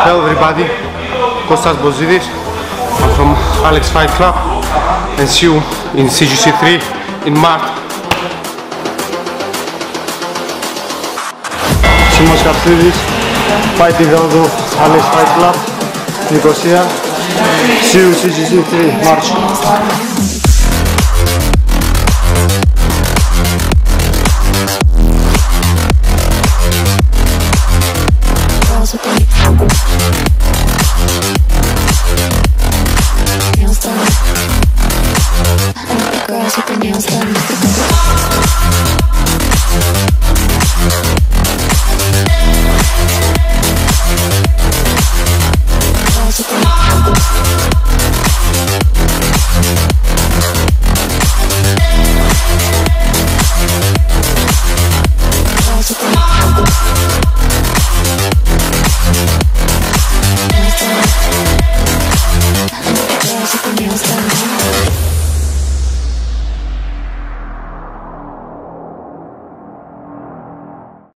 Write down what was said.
Hello everybody, Kostas Bozidis. I'm from Alex Fight Club and see you in CGC3 in March. Simos Kapsidis, fighting out of Alex Fight Club, Nicosia. See you CGC3 March.